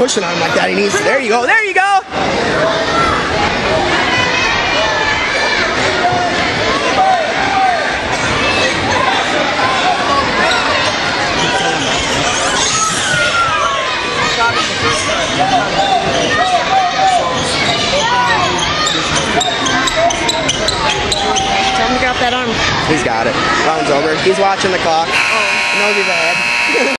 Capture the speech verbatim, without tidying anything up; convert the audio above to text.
pushing on him like that. He needs to. There you go. There you go. Tell him to get off that arm. He's got it. Round's over. He's watching the clock. He knows he's ahead.